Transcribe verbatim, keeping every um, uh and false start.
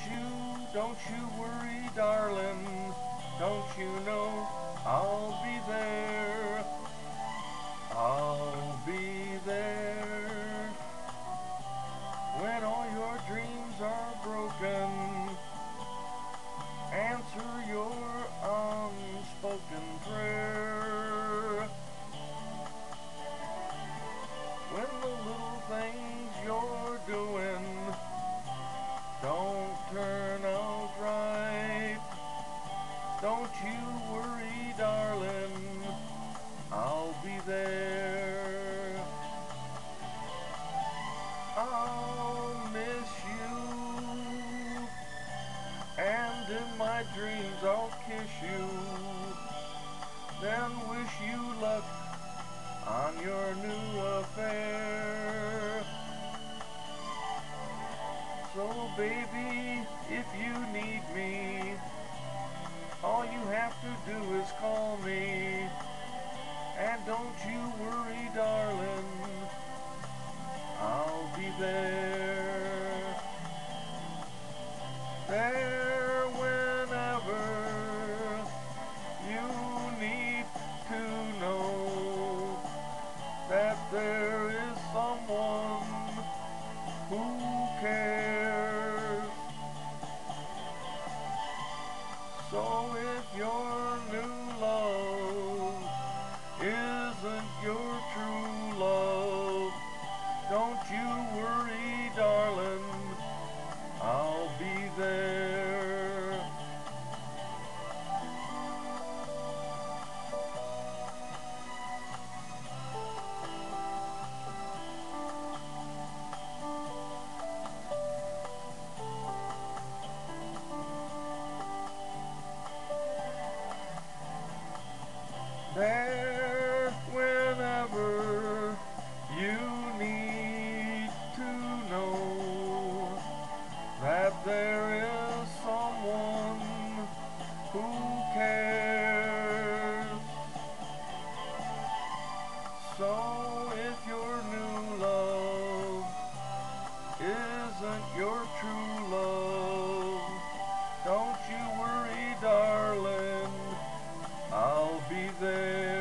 you, don't you worry, darling. Don't you know I'll be there? I'll be there when all your dreams are broken. Answer your unspoken prayer. When the little things you're doing don't turn out right, don't you worry, darling, I'll be there. I'll miss you, and in my dreams I'll kiss you, then wish you luck on your new affair. So baby, if you need me, all you have to do is call me. And don't you worry, darling, I'll be there. There whenever you need to know that there is someone who cares. So if your new love isn't your true love, don't you worry, darling, I'll be there. There, whenever you need to know that there is someone who cares. So if your new love isn't your true love, don't you worry, darling, I'll be there.